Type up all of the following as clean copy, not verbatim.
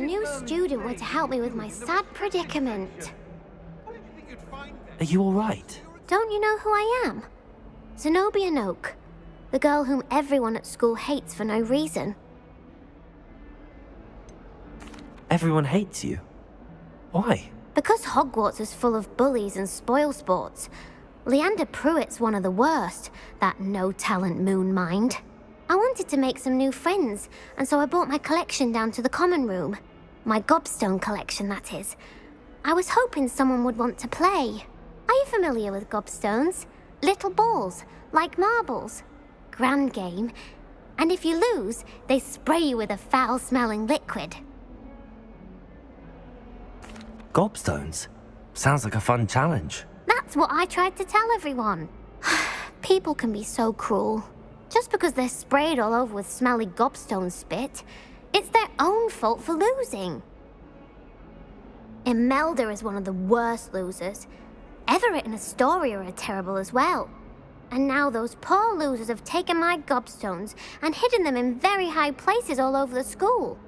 new student were to help me with my sad predicament. Are you alright? Don't you know who I am? Zenobia Noak, the girl whom everyone at school hates for no reason. Everyone hates you. Why? Because Hogwarts is full of bullies and spoilsports. Leander Pruitt's one of the worst, that no-talent moon mind. I wanted to make some new friends, and so I brought my collection down to the common room. My gobstone collection, that is. I was hoping someone would want to play. Are you familiar with gobstones? Little balls, like marbles. Grand game. And if you lose, they spray you with a foul-smelling liquid. Gobstones? Sounds like a fun challenge. That's what I tried to tell everyone. People can be so cruel. Just because they're sprayed all over with smelly gobstone spit, it's their own fault for losing. Imelda is one of the worst losers. Everett and Astoria are terrible as well. And now those poor losers have taken my gobstones and hidden them in very high places all over the school.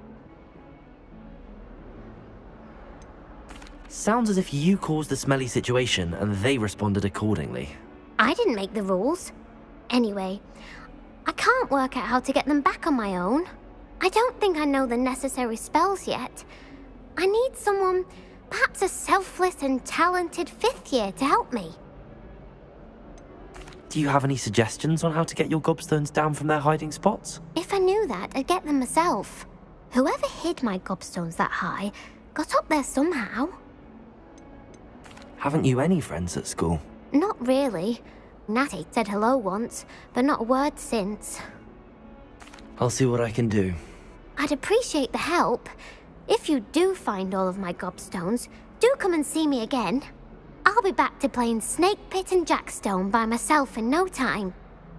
Sounds as if you caused the smelly situation and they responded accordingly. I didn't make the rules. Anyway, I can't work out how to get them back on my own. I don't think I know the necessary spells yet. I need someone, perhaps a selfless and talented fifth year to help me. Do you have any suggestions on how to get your gobstones down from their hiding spots? If I knew that, I'd get them myself. Whoever hid my gobstones that high got up there somehow. Haven't you any friends at school? Not really. Natty said hello once, but not a word since. I'll see what I can do. I'd appreciate the help. If you do find all of my gobstones, do come and see me again. I'll be back to playing Snake Pit and Jackstone by myself in no time.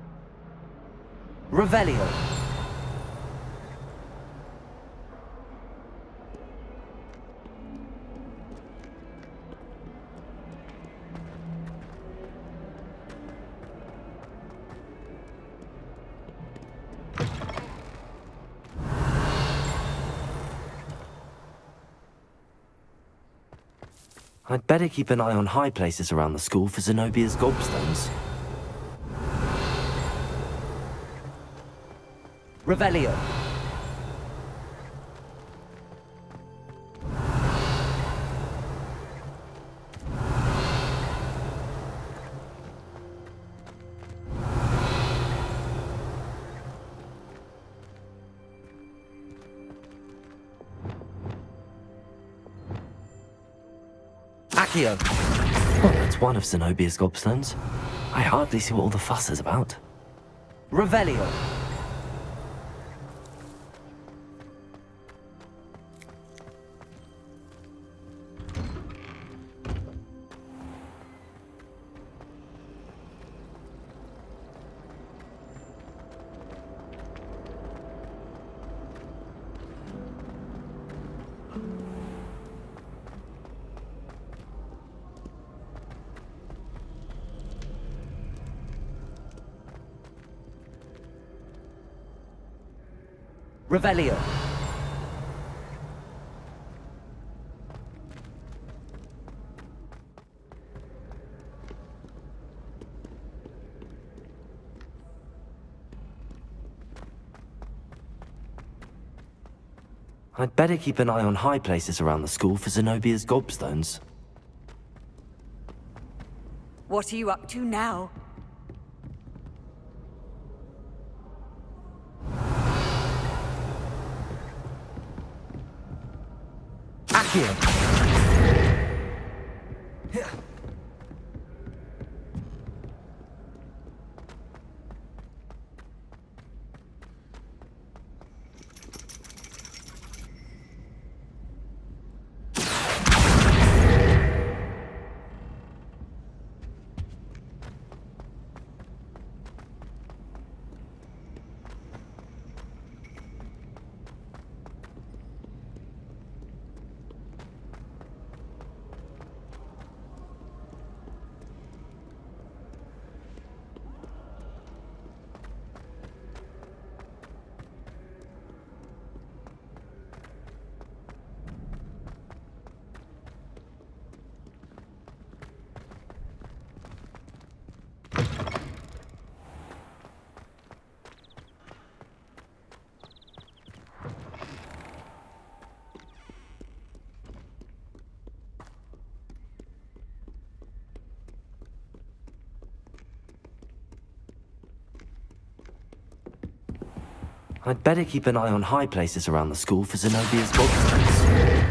Revelio. I'd better keep an eye on high places around the school for Zenobia's gobstones. Revelio. Accio. Well, that's one of Zenobia's gobstones. I hardly see what all the fuss is about. Revelio. Revelio. I'd better keep an eye on high places around the school for Zenobia's gobstones. What are you up to now? Accio. I'd better keep an eye on high places around the school for Zenobia's gobstones.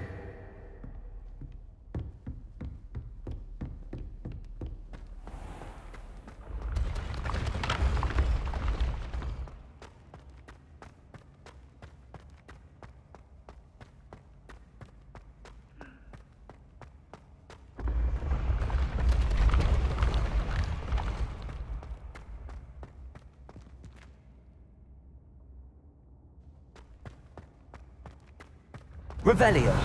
Revelio.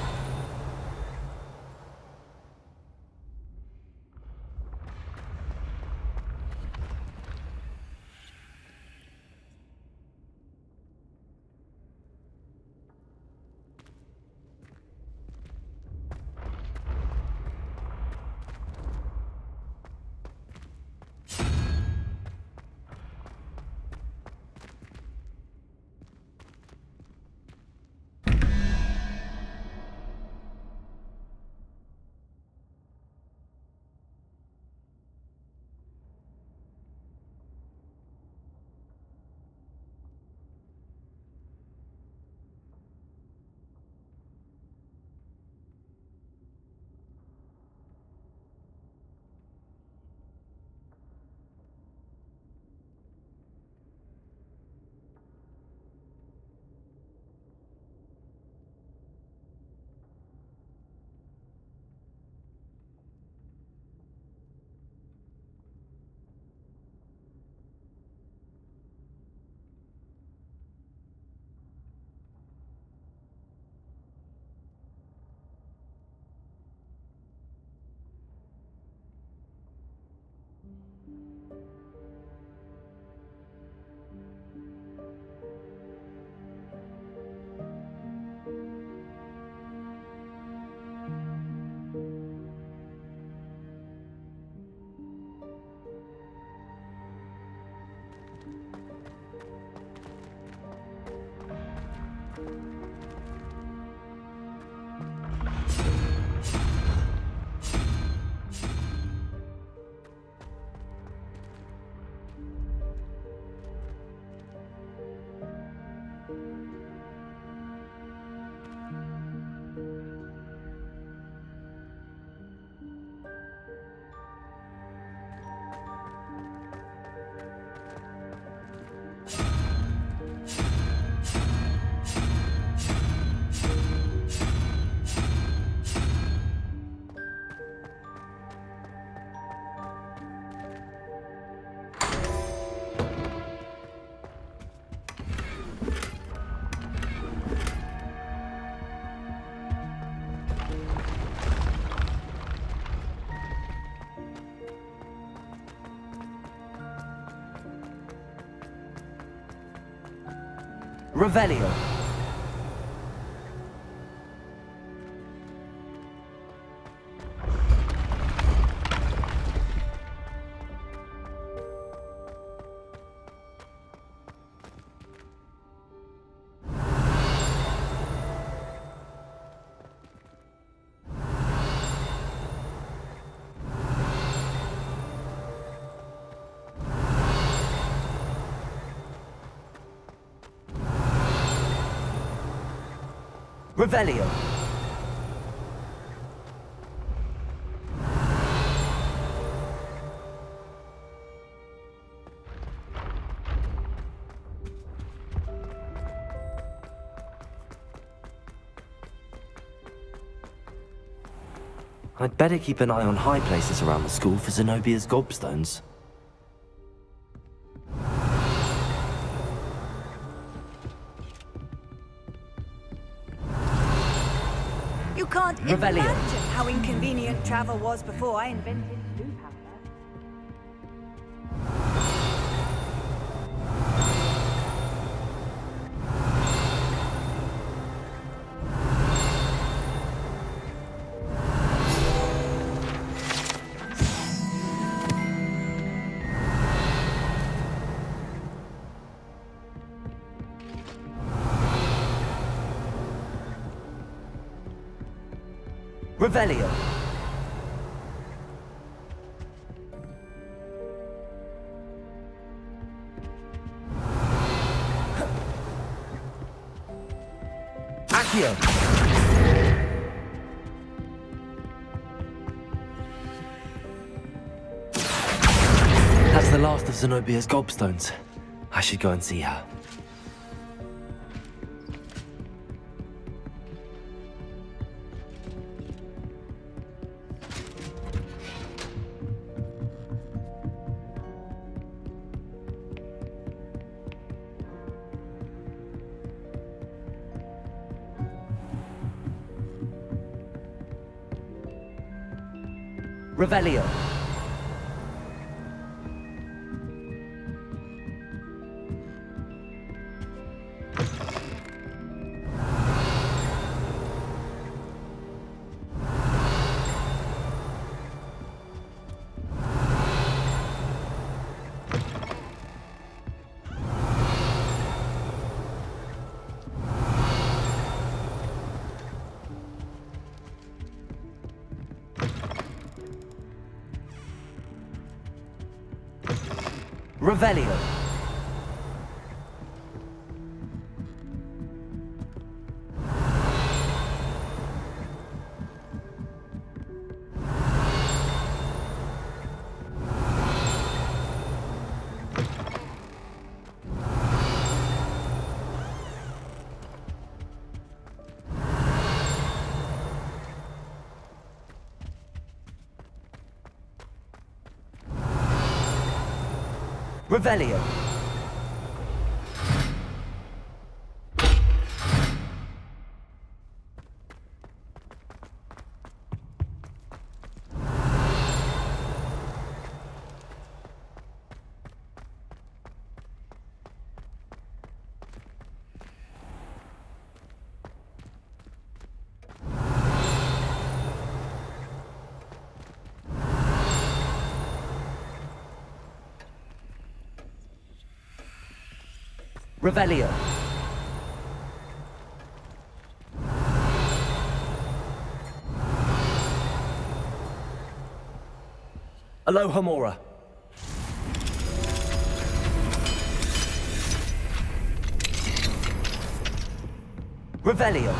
Revelio. Revelio. I'd better keep an eye on high places around the school for Zenobia's gobstones. You can't Revelio. imagine how inconvenient travel was before I invented blue powder. Revelio. Accio! That's the last of Zenobia's gobstones. I should go and see her. Revelio. Revelio. Revelio. Revelio. Alohomora. Revelio.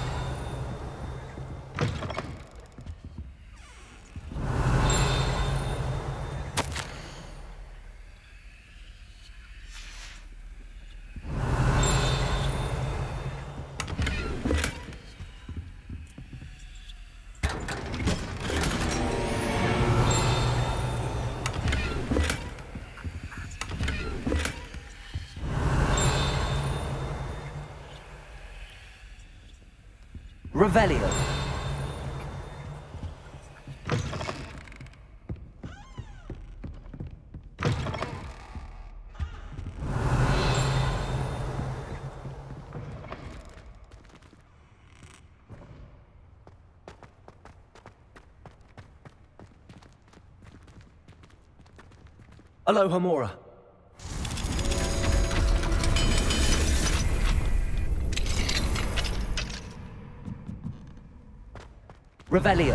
Revelio. Alohomora. Revelio.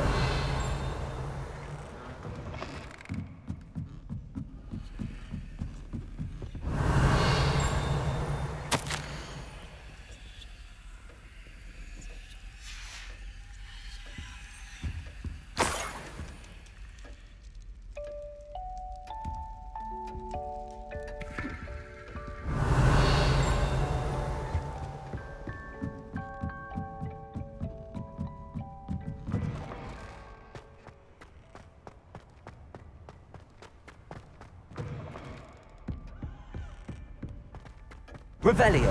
Revelio.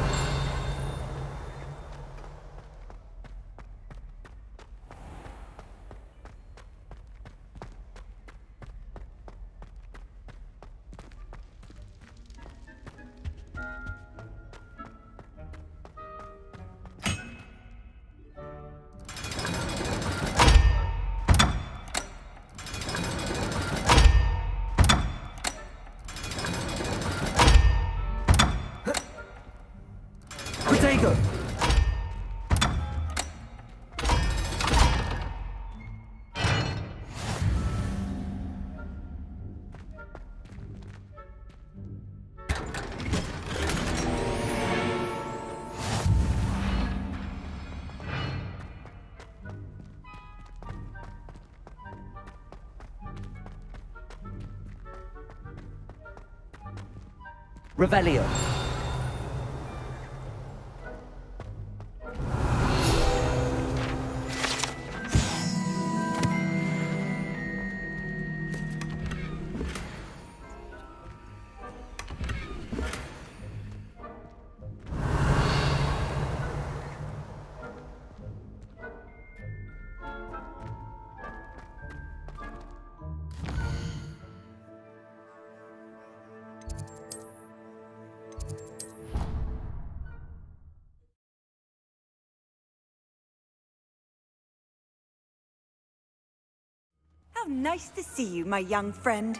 Revelio. How nice to see you, my young friend.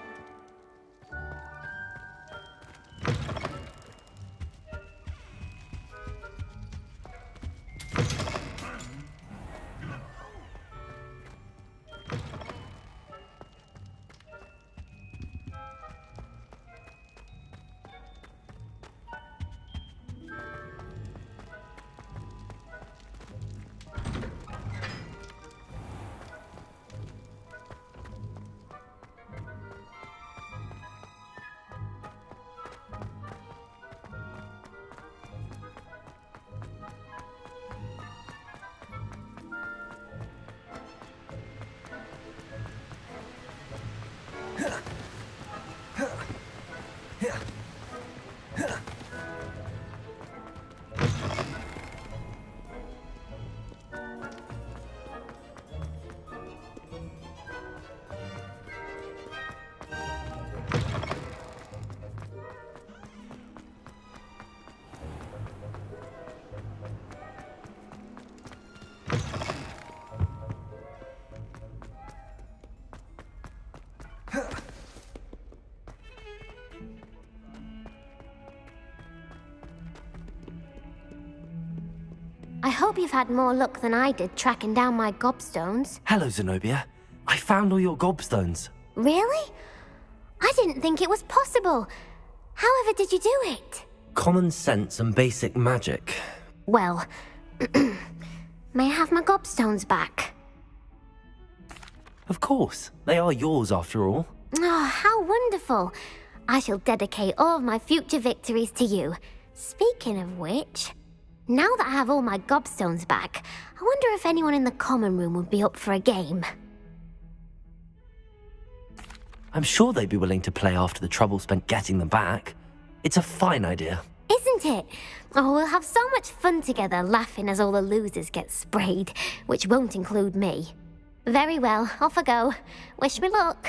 I hope you've had more luck than I did tracking down my gobstones. Hello, Zenobia. I found all your gobstones. Really? I didn't think it was possible. However did you do it? Common sense and basic magic. Well, may I have my gobstones back? Of course. They are yours after all. Oh, how wonderful. I shall dedicate all of my future victories to you. Speaking of which, now that I have all my gobstones back, I wonder if anyone in the common room would be up for a game. I'm sure they'd be willing to play after the trouble spent getting them back. It's a fine idea. Isn't it? Oh, we'll have so much fun together laughing as all the losers get sprayed, which won't include me. Very well, off I go. Wish me luck.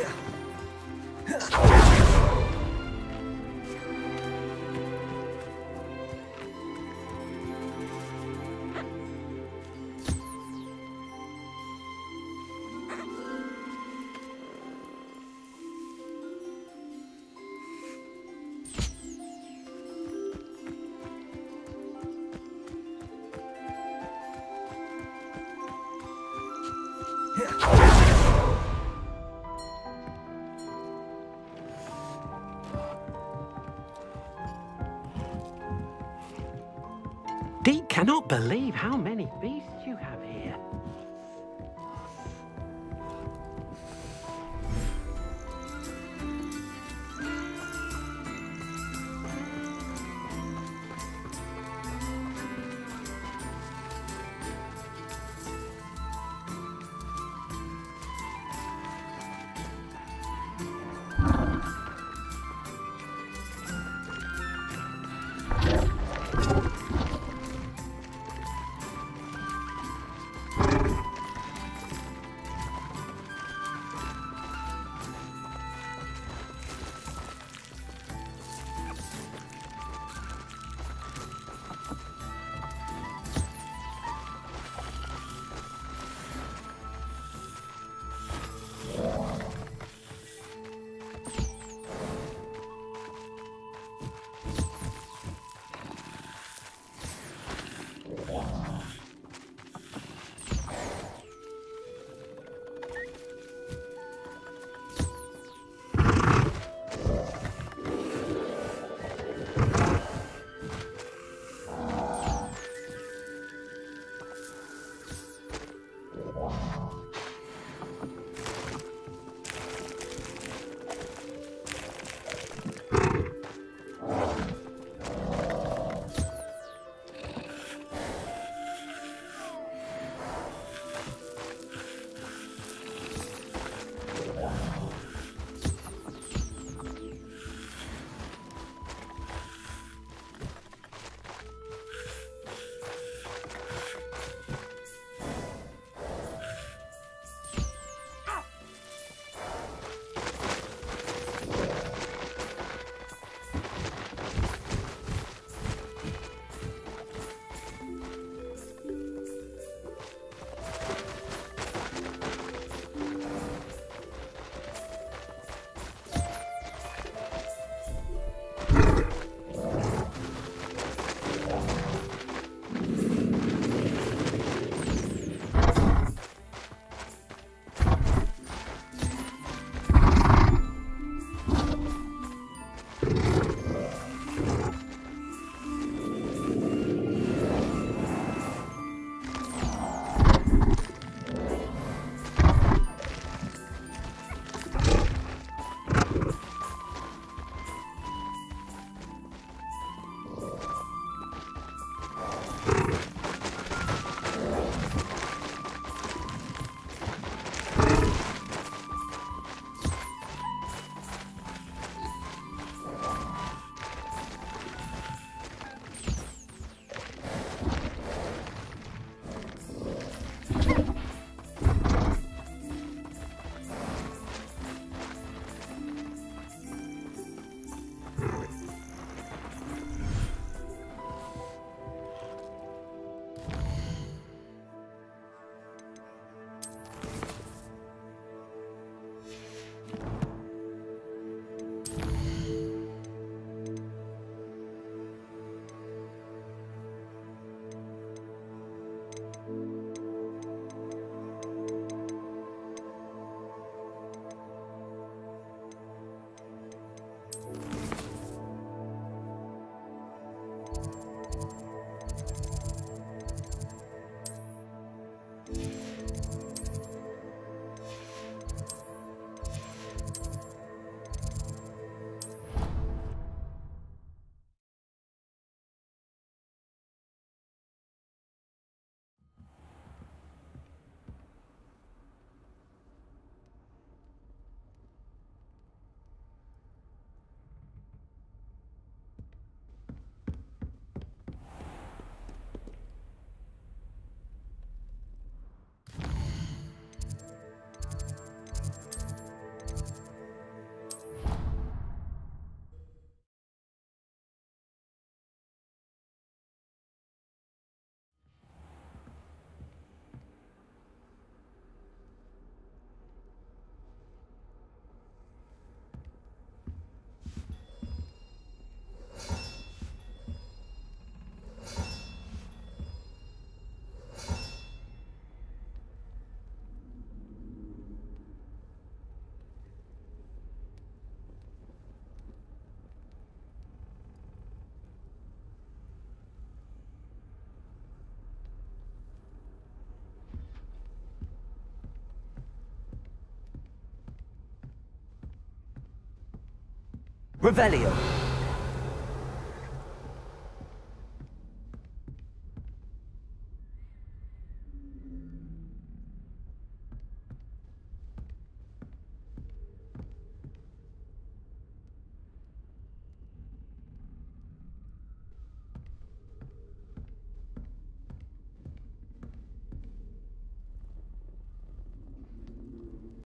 Deke cannot believe how many beasts you have here. Revelio.